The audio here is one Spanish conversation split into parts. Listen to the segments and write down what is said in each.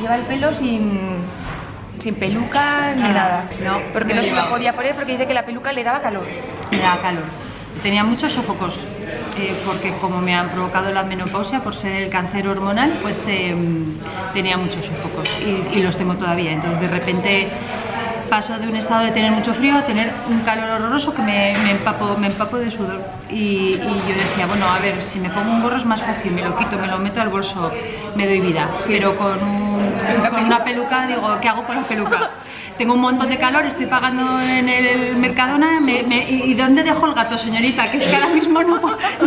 lleva el pelo sin peluca ni nada. No, porque no se lo podía poner porque dice que la peluca le daba calor. Me daba calor. Tenía muchos sofocos, porque como me han provocado la menopausia por ser el cáncer hormonal, pues tenía muchos sofocos y los tengo todavía. Entonces de repente paso de un estado de tener mucho frío a tener un calor horroroso que me empapo de sudor. Y yo decía, bueno, a ver, si me pongo un gorro es más fácil, me lo quito, me lo meto al bolso, me doy vida. Sí. Pero con una peluca, digo, ¿qué hago con la peluca? Tengo un montón de calor, estoy pagando en el Mercadona, ¿y dónde dejo el gato, señorita? Que es que ahora mismo no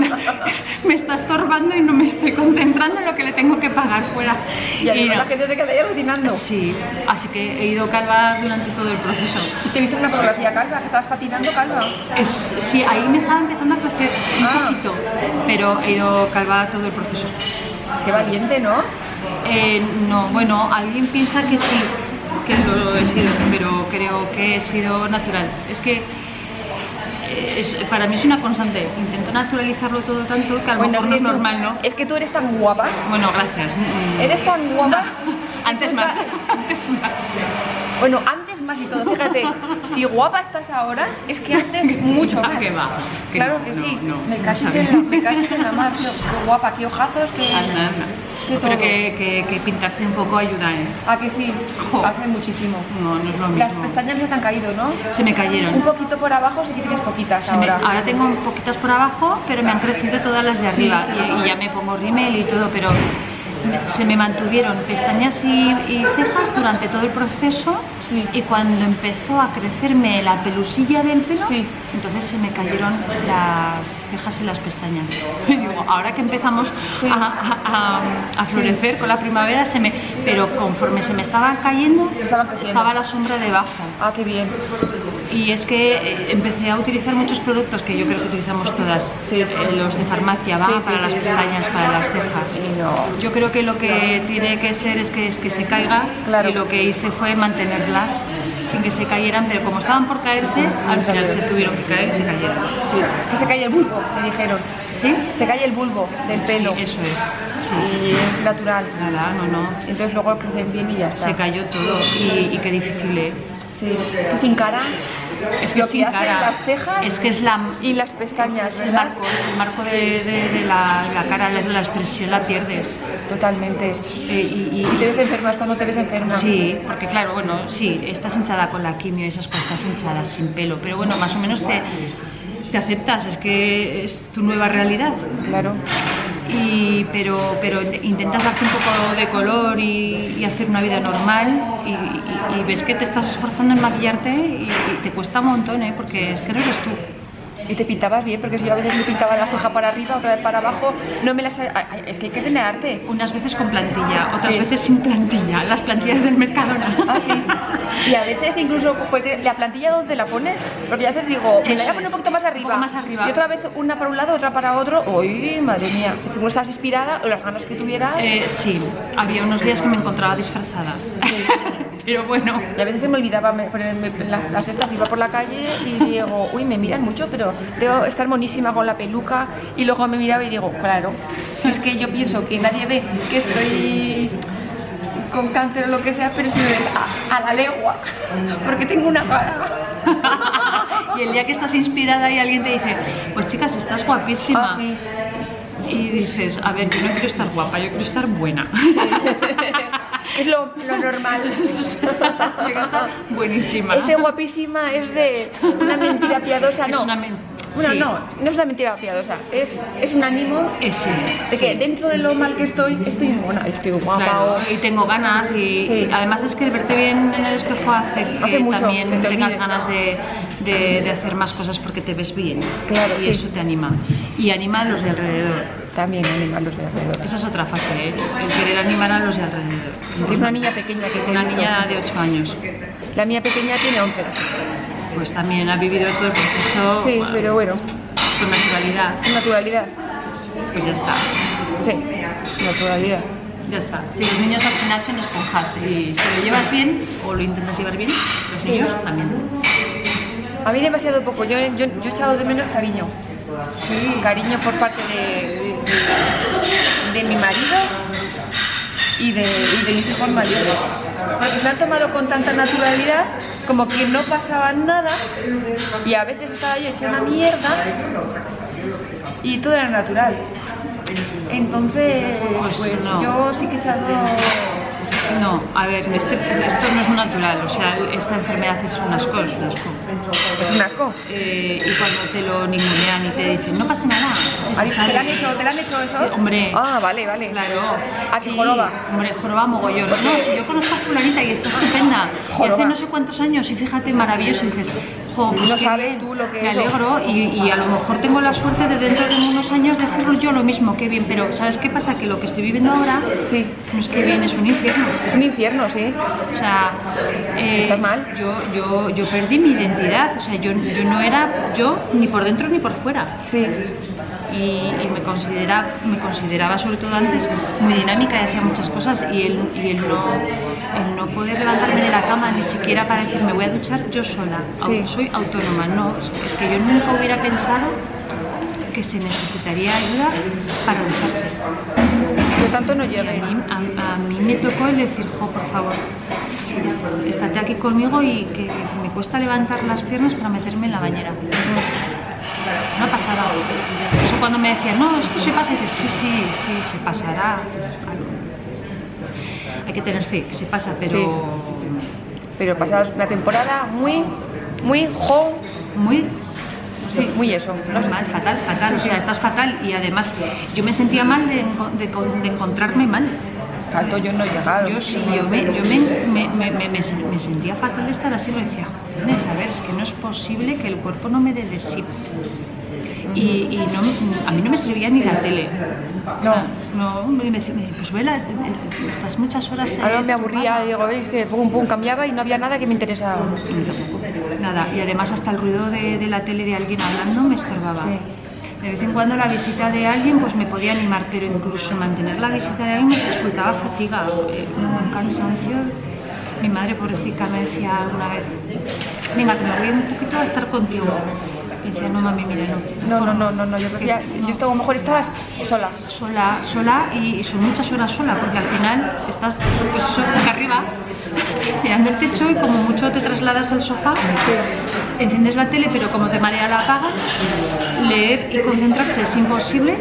me está estorbando y no me estoy concentrando en lo que le tengo que pagar fuera. Y además la gente se queda ahí alucinando. Sí, así que he ido calva durante todo el proceso. ¿Te viste una fotografía calva? ¿Que estabas patinando calva? Sí, ahí me estaba empezando a crecer un poquito, pero he ido calva todo el proceso. Qué valiente, ¿no? No, bueno, alguien piensa que sí, que lo he sido, pero creo que he sido natural. Es que para mí es una constante, intento naturalizarlo todo tanto que a lo mejor no es normal, ¿no? Es que tú eres tan guapa. Bueno, gracias. ¿Eres tan guapa? No, antes más, antes más. Bueno, antes más y todo, fíjate, si guapa estás ahora, es que antes mucho más. ¿Qué va? Claro que sí, me cachis en la mar, qué guapa, qué ojazos, qué... Anda. Pero que pintarse un poco ayuda, ¿eh? ¿A que sí? Jo. Hace muchísimo. No es lo mismo. Las pestañas ya te han caído, ¿no? Se me cayeron. Un poquito por abajo, sí que tienes poquitas ahora. Ahora tengo poquitas por abajo, pero me han crecido todas las de arriba. Sí, y ya me pongo rímel y todo, pero se me mantuvieron pestañas y cejas durante todo el proceso. Sí. Y cuando empezó a crecerme la pelusilla del pelo, sí, entonces se me cayeron las cejas y las pestañas. Y digo, ahora que empezamos sí. a florecer sí. con la primavera, pero conforme se me estaban cayendo, estaba la sombra debajo. Ah, qué bien. Y es que empecé a utilizar muchos productos que yo creo que utilizamos todas, sí. Los de farmacia, ¿va? Sí, para las pestañas, para las cejas. No. Yo creo que lo que tiene que ser es que se caiga, claro. Y lo que hice fue mantenerlas sin que se cayeran, pero como estaban por caerse, al final se tuvieron que caer y se cayeron. Sí. Es que se cae el bulbo, me dijeron. ¿Sí? Se cae el bulbo del pelo. Sí, eso es. Sí. Y es natural. Nada, no. Entonces luego crecen bien y ya está. Se cayó todo y qué difícil, ¿eh? Sí, que sin cara. Es que sin cara. Las cejas es que es la... y las pestañas, es el marco de la cara, la expresión la pierdes. Totalmente. Y te ves enferma, es cuando te ves enferma. Sí, porque claro, bueno, sí, estás hinchada con la quimio y esas cosas, estás hinchada sin pelo, pero bueno, más o menos te aceptas, es que es tu nueva realidad. Claro. Pero intentas darte un poco de color y hacer una vida normal y ves que te estás esforzando en maquillarte y te cuesta un montón, ¿eh? Porque es que no eres tú. Y te pintabas bien, porque si yo a veces me pintaba la ceja para arriba, otra vez para abajo, no me las... Es que hay que tener arte. Unas veces con plantilla, otras veces sin plantilla, las plantillas del Mercadona. Ah, sí. Y a veces incluso, pues, la plantilla ¿dónde la pones? Porque ya veces digo, me la voy a poner un poquito más arriba. Un poco más arriba. Y otra vez una para un lado, otra para otro. ¡Uy, madre mía! ¿Tú estabas inspirada o las ganas que tuvieras? Sí, había unos días que me encontraba disfrazada. Sí. Pero bueno. Y a veces se me olvidaba ponerme las estas, iba por la calle y digo, uy, me miran mucho, pero debo estar monísima con la peluca. Y luego me miraba y digo, claro, es que yo pienso que nadie ve que estoy con cáncer o lo que sea, pero si me ven a la legua, porque tengo una cara. Y el día que estás inspirada y alguien te dice, pues chicas, estás guapísima. Ah, sí. Y dices, a ver, yo no quiero estar guapa, yo quiero estar buena. Sí. Es lo normal. Quiero estar buenísima. Guapísima es de una mentira piadosa, no. Bueno, sí. no es una mentira piadosa, es un ánimo de que dentro de lo mal que estoy mona, estoy guapa. Claro, y tengo ganas y además es que el verte bien en el espejo hace que mucho, también tengas ganas de hacer más cosas porque te ves bien. Claro, y eso te anima. Y anima a los de alrededor. También anima a los de alrededor. Esa es otra fase, ¿eh? El querer animar a los de alrededor. Es una niña pequeña que una niña de 8 años. La mía pequeña tiene 11. Pues también ha vivido todo el proceso. Sí, pero bueno. Con naturalidad. Con naturalidad. Pues ya está. Sí, naturalidad. Ya está. Si los niños al final son esponjas y si lo llevas bien o lo intentas llevar bien, los niños también. A mí demasiado poco. Yo he echado de menos cariño. Sí. Cariño por parte de mi marido. y de mis hijos mayores. Porque me han tomado con tanta naturalidad, como que no pasaba nada, y a veces estaba yo hecha una mierda y todo era natural. Entonces, pues no. yo sí que he echado... No, a ver, esto no es natural, o sea, esta enfermedad es un asco, es un asco. ¿Es un asco? Y cuando te lo ningunean y te dicen, no pasa nada. ¿Te la han hecho eso? Sí, hombre. Ah, vale. Claro. Así joroba. Hombre, joroba mogollón. No, si yo conozco a fulanita y está estupenda. Y hace no sé cuántos años, y fíjate, maravilloso, y dices, jo, pues no sabes tú lo que me es. alegro, y a lo mejor tengo la suerte de dentro de unos años decirlo yo lo mismo, qué bien, pero ¿sabes qué pasa? Que lo que estoy viviendo ahora, sí, no es que bien, es un infierno. Es un infierno, sí. O sea, ¿estás mal? Yo perdí mi identidad, o sea, yo no era yo ni por dentro ni por fuera. Sí. Y me consideraba sobre todo antes muy dinámica y hacía muchas cosas, y el no poder levantarme de la cama ni siquiera para decir me voy a duchar yo sola, sí. Soy autónoma, no, es que yo nunca hubiera pensado que se necesitaría ayuda para ducharse. Yo tanto no llegué. A mí me tocó el decir, jo, por favor, estate aquí conmigo, y que me cuesta levantar las piernas para meterme en la bañera. No pasaba. Eso cuando me decían, no, esto se pasa, y dices, sí, se pasará. Hay que tener fe, que se pasa, pero... Sí. Pero pasadas una temporada muy sí, muy eso. No sé. Mal, fatal, o sea, estás fatal, y además yo me sentía mal de encontrarme mal. Tanto yo no he llegado. Yo sí, yo me sentía fatal de estar así, lo decía, joder, a ver, es que no es posible que el cuerpo no me dé de sí. Y a mí no me servía ni la tele. No, me decía, pues vela, estás muchas horas... Ahora me aburría, digo, veis que pum, cambiaba y no había nada que me interesaba. Nada, y además hasta el ruido de la tele de alguien hablando me estorbaba. Sí. De vez en cuando la visita de alguien pues me podía animar, pero incluso mantener la visita de alguien me resultaba fatiga, un cansancio. Mi madre, pobrecita, me decía alguna vez, venga, que me voy un poquito a estar contigo. Y decía, no, mami, mira, no. Yo decía, yo estaba, mejor estabas sola, y son muchas horas sola, porque al final estás pues boca arriba mirando el techo, y como mucho te trasladas al sofá, enciendes la tele, pero como te marea la apagas. Leer y concentrarse es imposible.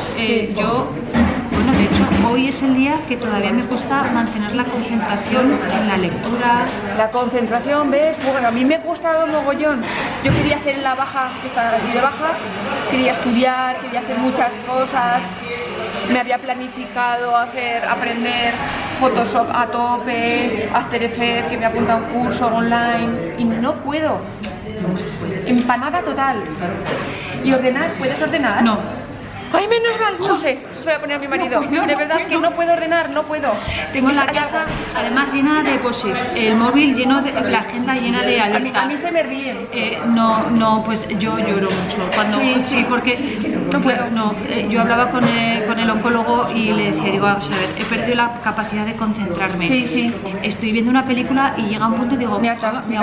Bueno, de hecho, hoy es el día que todavía me cuesta mantener la concentración en la lectura. La concentración, ¿ves? Bueno, a mí me ha costado mogollón. Yo quería hacer la baja, que está así de baja, quería estudiar, quería hacer muchas cosas. Me había planificado aprender Photoshop a tope, After Effects, que me apunta a un curso online, y no puedo. Empanada total. ¿Y ordenar? ¿Puedes ordenar? No. ¡Ay, menos mal! José, eso se lo voy a poner a mi marido. De verdad que no puedo ordenar, no puedo. Tengo la casa además llena de posits, el móvil lleno de, la agenda llena de alertas. A mí se me ríen. Pues yo lloro mucho. Cuando, sí, porque no puedo. Yo hablaba con el oncólogo y le decía, digo, vamos a ver, he perdido la capacidad de concentrarme. Sí. Estoy viendo una película y llega un punto y digo, me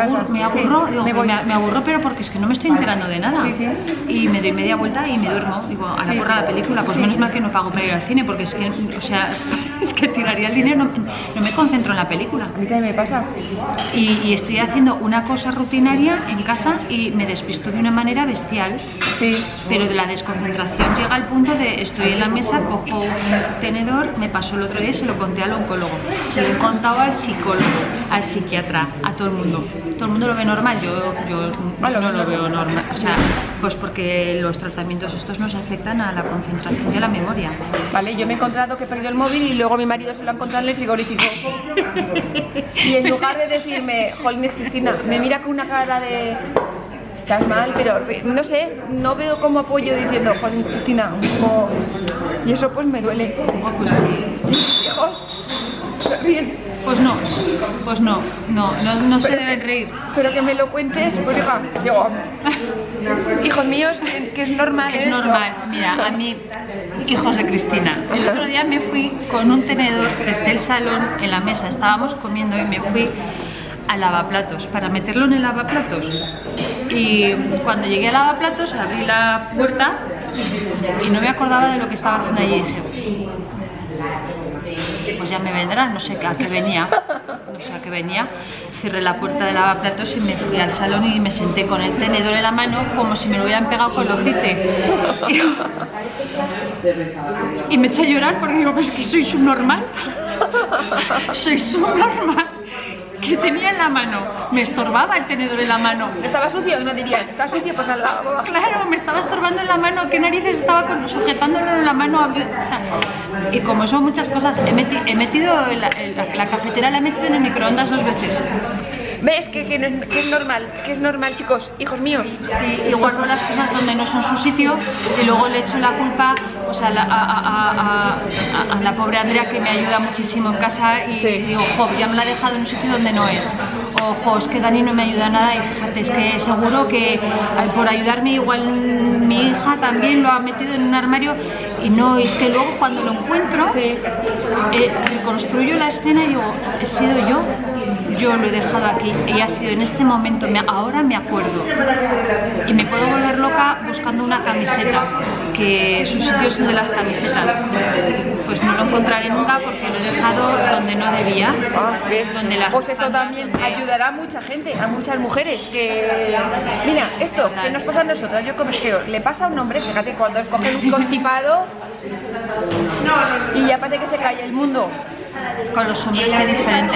aburro, pero porque es que no me estoy enterando de nada. Sí. Y me doy media vuelta y me duermo. Digo, a la porra la película, pues menos mal que no pago para ir al cine, porque es que, o sea, es que tiraría el dinero, no me concentro en la película. A mí también me pasa. Y estoy haciendo una cosa rutinaria en casa y me despisto de una manera bestial. Sí. Pero de la desconcentración llega al punto de estoy en la mesa, cojo un tenedor, me pasó el otro día y se lo conté al oncólogo, se lo he contado al psicólogo, al psiquiatra, a todo el mundo. Todo el mundo lo ve normal, yo no lo veo normal, o sea, pues porque los tratamientos estos nos afectan a la concentración y a la memoria. Vale, yo me he encontrado que he perdido el móvil y luego mi marido se lo ha encontrado en el frigorífico. Y en lugar de decirme, jolines, Cristina, me mira con una cara de... Estás mal, pero no sé, no veo como apoyo diciendo, jolines, Cristina, y eso pues me duele. Pues sí. Hijos, se ríen. Pues no se deben reír. Pero que me lo cuentes, pues digo, hijos míos, que es normal. Es normal, mira, a mí, hijos de Cristina. El otro día me fui con un tenedor desde el salón en la mesa, estábamos comiendo y me fui al lavaplatos para meterlo en el lavaplatos. Y cuando llegué al lavaplatos abrí la puerta y no me acordaba de lo que estaba haciendo allí y dije, pues ya me vendrá, no sé a qué venía, no sé a qué venía. Cerré la puerta de lavaplatos y me fui al salón y me senté con el tenedor en la mano como si me lo hubieran pegado con locite. Y me eché a llorar porque digo, pues que soy subnormal. Soy subnormal. Que tenía en la mano, me estorbaba el tenedor en la mano. ¿Estaba sucio? No diría, está sucio, pues al lado. Claro, me estaba estorbando en la mano, ¿qué narices estaba sujetándolo en la mano? Y como son muchas cosas, he metido la cafetera, la he metido en el microondas 2 veces. ¿Ves? Que es normal, chicos, hijos míos. Y guardo las cosas donde no son su sitio y luego le echo la culpa pues, a la pobre Andrea, que me ayuda muchísimo en casa, y digo, jo, ya me la ha dejado en un sitio donde no es. Ojo, es que Dani no me ayuda nada, y fíjate, es que seguro que por ayudarme igual mi hija también lo ha metido en un armario, y no, es que luego cuando lo encuentro, reconstruyo la escena y digo, he sido yo lo he dejado aquí, y ha sido en este momento, ahora me acuerdo, y me puedo volver loca buscando una camiseta, que sus sitios son de las camisetas, pues no lo encontraré nunca porque lo he dejado donde no debía. Pues esto también ayudará a mucha gente, a muchas mujeres que... Mira, esto que nos pasa a nosotras, yo creo, le pasa a un hombre, fíjate, cuando coge un constipado y ya parece que se cae el mundo. Con los hombres que es diferente.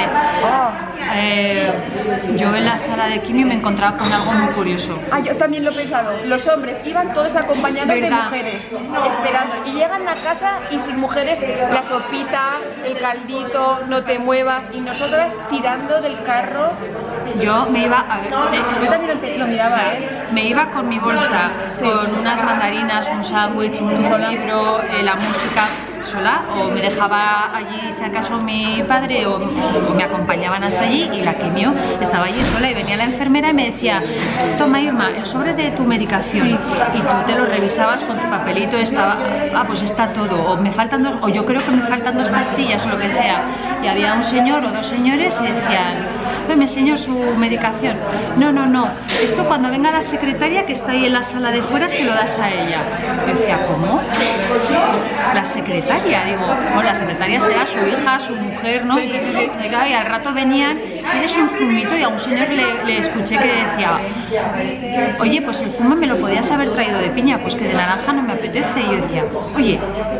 Yo en la sala de quimio me encontraba con algo muy curioso. Yo también lo he pensado. Los hombres iban todos acompañados de mujeres, esperando. Y llegan a casa y sus mujeres, la sopita, el caldito, no te muevas. Y nosotras tirando del carro. Yo me iba a ver. Yo también lo miraba, Me iba con mi bolsa, con unas mandarinas, un sándwich, un libro, la música sola, o me dejaba allí si acaso mi padre, o me acompañaban hasta allí, y la quimio estaba allí sola, y venía la enfermera y me decía, toma Irma, el sobre de tu medicación, y tú te lo revisabas con tu papelito, estaba, pues está todo, o me faltan dos, o yo creo que me faltan 2 pastillas o lo que sea, y había un señor o 2 señores y decían, tome señor su medicación. No, esto cuando venga la secretaria que está ahí en la sala de fuera se lo das a ella. Yo decía, ¿cómo? La secretaria, digo, bueno, la secretaria será su hija, su mujer, ¿no? Y al rato venían, tienes un zumito, y a un señor le escuché que decía, oye, pues el zumo me lo podías haber traído de piña, pues que de naranja no me apetece. Y yo decía, oye,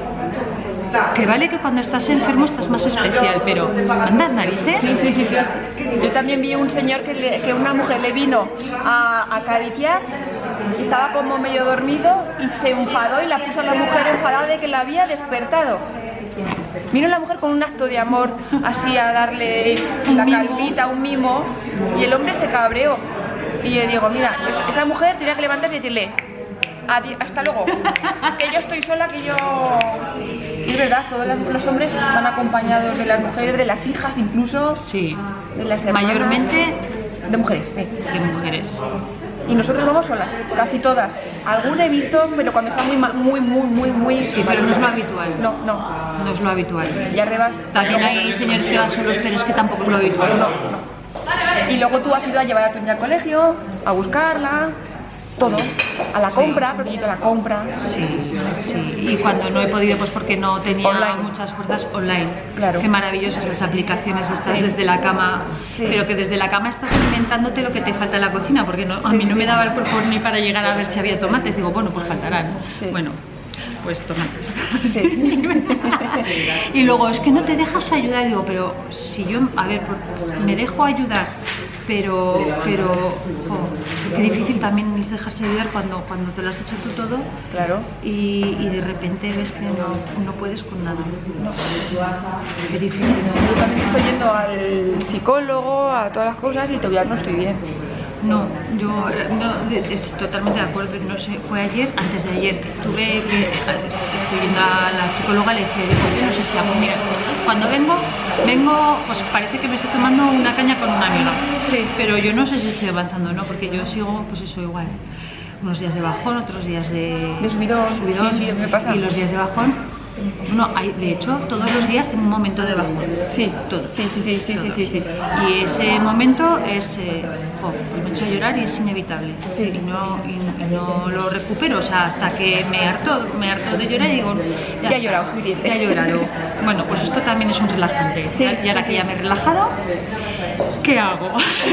que vale que cuando estás enfermo estás más especial, pero ¿andas narices? Sí. Yo también vi un señor que una mujer le vino a acariciar, estaba como medio dormido y se enfadó, y la puso a la mujer enfadada de que la había despertado. Vino la mujer con un acto de amor, así a darle la calvita, un mimo, y el hombre se cabreó. Y yo digo, mira, esa mujer tenía que levantarse y decirle, hasta luego, que yo estoy sola, que yo... Y es verdad, todos los hombres van acompañados de las mujeres, de las hijas incluso. Sí, de las hermanas. Mayormente de mujeres, sí. De mujeres. Y nosotros vamos solas, casi todas. Alguna he visto, pero cuando está muy... Sí, pero no es lo habitual. No es lo habitual. Y arriba... También hay señores que van solos, pero es que tampoco es lo habitual. No. Y luego tú has ido a llevar a tu niña al colegio, a buscarla... Todo, a la compra, porque yo a la compra. Sí. Y cuando no he podido, pues porque no tenía online. Muchas fuerzas, online. Claro. Qué maravillosas las aplicaciones estas desde la cama, pero que desde la cama estás inventándote lo que te falta en la cocina, porque a mí no me daba el cuerpo ni para llegar a ver si había tomates. Digo, bueno, pues faltarán. Sí. Bueno, pues tomates. Sí. Y luego, es que no te dejas ayudar. Digo, pero si yo, a ver, me dejo ayudar, pero qué difícil también es dejarse ayudar cuando te lo has hecho tú todo. Claro. Y de repente ves que no puedes con nada. No. Qué difícil. Yo también estoy yendo al psicólogo, a todas las cosas, y todavía no estoy bien. No, yo es totalmente de acuerdo, no sé, fue ayer, antes de ayer, estoy viendo a la psicóloga, le decía, yo no sé si hago, mira, cuando vengo, pues parece que me estoy tomando una caña con una amiga, pero yo no sé si estoy avanzando o no, porque yo sigo, pues eso, igual, unos días de bajón, otros días de subidón, sí, me pasa. Y los días de bajón, No, de hecho, todos los días tengo un momento de bajón. Sí, todo. Sí. Y ese momento es, pues me he hecho llorar y es inevitable. Sí. Y no lo recupero, o sea, hasta que me harto de llorar y digo, Ya he llorado suficiente. Ya he llorado. Bueno, pues esto también es un relajante. Sí, Y ahora que ya me he relajado, ¿qué hago?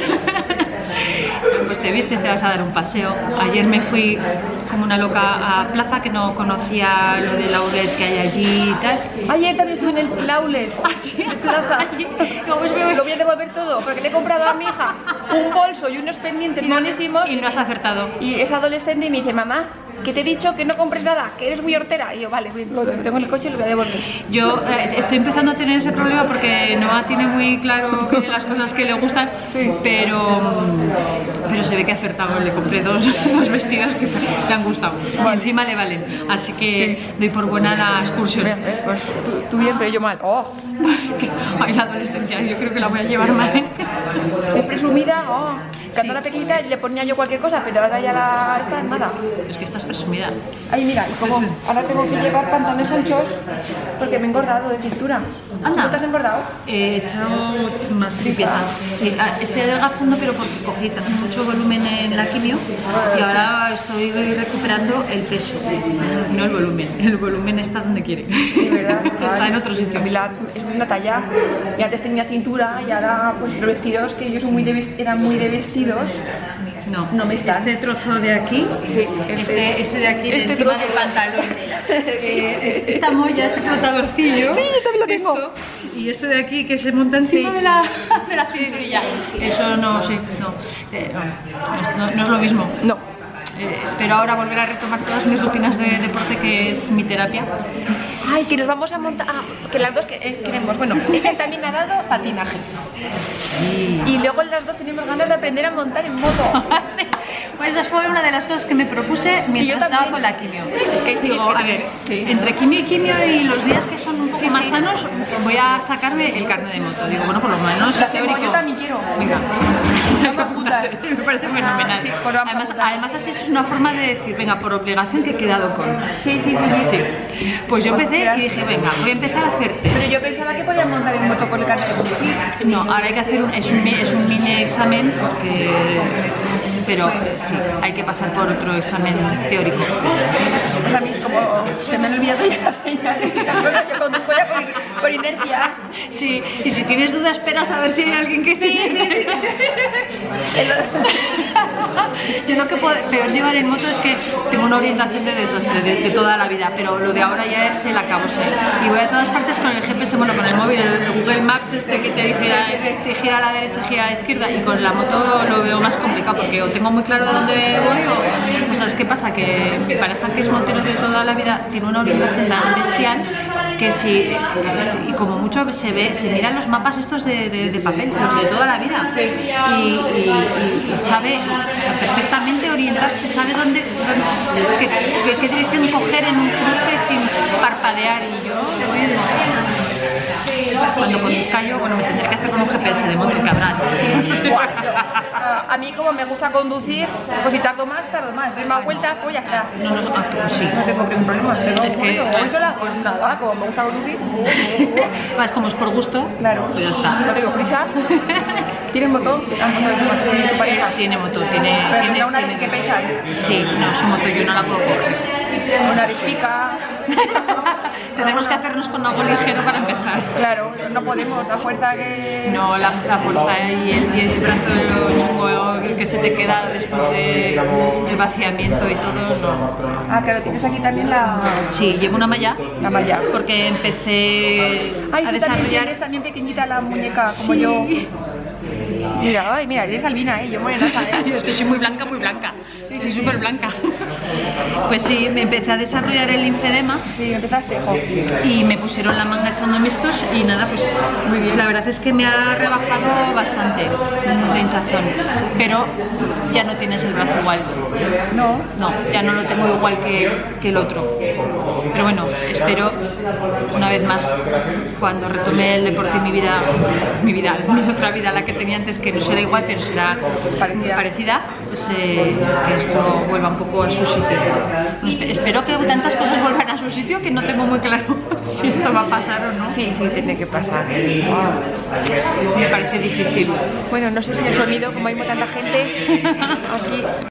Pues te vistes, te vas a dar un paseo. Ayer me fui como una loca a Plaza, que no conocía lo del outlet que hay allí y tal. Ayer también estuve en el outlet. Así, en Plaza. Digo, pues Lo voy a devolver todo, porque le he comprado a mi hija un bolso y unos pendientes monísimos. y no has acertado. Y es adolescente y me dice, mamá, que te he dicho que no compres nada, que eres muy hortera. Y yo, vale, lo tengo en el coche y lo voy a devolver. Yo estoy empezando a tener ese problema porque Noah tiene muy claro las cosas que le gustan, Sí. pero se ve que ha acertado. Le compré dos vestidos que le han gustado y encima le valen, así que doy por buena la excursión. Pues tú bien, pero yo mal. Oh, Ay, la adolescencia, yo creo que la voy a llevar mal. soy presumida. Oh, cuando Sí, era pequeñita le ponía yo cualquier cosa, pero ahora ya está nada. Es que estás presumida. Ay, mira, y como ahora tengo que llevar pantalones anchos porque me he engordado de cintura. Anda. ¿Tú te has engordado? He echado más limpieza. Sí, estoy adelgazando, pero porque cogí mucho volumen en la quimio y ahora estoy recuperando el peso, no el volumen. El volumen está donde quiere. Sí, ¿verdad? Está en otro sitio. Camila, es una talla. Y antes tenía cintura y ahora pues los vestidos que yo soy eran muy de vestidos. No me están. Este trozo de aquí, Sí, este de aquí, este de encima trozo. del pantalón, esta molla, este flotadorcillo, Sí, yo también lo tengo. esto, y esto de aquí que se monta encima Sí. de la cinturilla. Eso no, no es lo mismo. No. Espero ahora volver a retomar todas mis rutinas de deporte, que es mi terapia. Ay, que nos vamos a montar. Ah, que las dos queremos. Bueno, ella también ha dado patinaje. Y luego las dos tenemos ganas de aprender a montar en moto. Sí. Pues esa fue una de las cosas que me propuse mientras estaba con la quimio. Es que sí, Digo, es que a ver, sí. entre quimio y los días que son un poco más sanos, voy a sacarme el carnet de moto. Digo, bueno, por lo menos Lo hacemos, teórico. yo también quiero. Venga. Vamos a apuntar. Me parece fenomenal. Sí, pues vamos a apuntar. Además así es una forma de decir, venga, por obligación que he quedado con. Sí. Pues yo empecé y dije, venga, voy a empezar a hacer test. Pero yo pensaba que podías montar en moto con el carnet de conducir. No, ahora hay que hacer es un mini examen, pero sí, hay que pasar por otro examen teórico. Pues a mí, como se me han olvidado ya las señales y las cosas, yo conduzco ya por inercia. Sí, y si tienes dudas, esperas a ver si hay alguien que Yo lo que peor llevar en moto es que tengo una orientación de desastre de toda la vida, pero lo de ahora ya es el acabose. Y voy a todas partes con el GPS, bueno, con el móvil, el Google Maps que te dice si gira a la derecha, gira a la izquierda, y con la moto lo veo más complicado porque o tengo muy claro de dónde voy o ¿sabes qué pasa? Que mi pareja, que es motero de toda la vida, tiene una orientación tan bestial que si, y como mucho se miran los mapas estos de papel, los de toda la vida, y sabe perfectamente orientarse, sabe qué dirección coger en un cruce sin parpadear, y yo le voy a decir, cuando conduzca yo, bueno, me tendré que hacer con un GPS de moto, que habrá. A mí, como me gusta conducir, pues si tardo más, doy más vueltas, pues ya está. Pues sí. No tengo ningún problema. Es que- voy sola, pues nada, como me gusta conducir, Más como es por gusto, claro, pues ya está. no tengo prisa. ¿Tienes moto? ¿Has moto de tu pareja? Tiene moto, Pero tiene una vez que pensar, Sí, no, su moto yo no la puedo coger. una despica. Tenemos que hacernos con algo ligero para empezar. Claro, no podemos, la fuerza que... No, la fuerza y el brazo de lo chungo que se te queda después del vaciamiento y todo, no. Ah, claro, tienes aquí también la Sí, llevo una malla malla. porque empecé Ay, a tú también desarrollar. tienes también pequeñita la muñeca, como Sí. yo. Mira, eres albina, yo morenaza, Yo es que soy muy blanca, muy blanca. Sí, Soy sí, súper blanca. Pues sí, me empecé a desarrollar el linfedema Sí, empezaste, jo. y me pusieron la manga echando mixtos y nada, pues Muy bien. la verdad es que me ha rebajado bastante la hinchazón, pero ya no tienes el brazo igual. No. No, ya no lo tengo igual que el otro. Pero bueno, espero una vez más, cuando retome el deporte y mi otra vida, la que tenía antes, que no será igual, pero será parecida, pues que esto vuelva un poco a su sitio. Espero que tantas cosas vuelvan a su sitio, que no tengo muy claro si esto va a pasar o no. Sí, sí, tiene que pasar. Me parece difícil. Bueno, no sé si el sonido, como hay tanta gente aquí.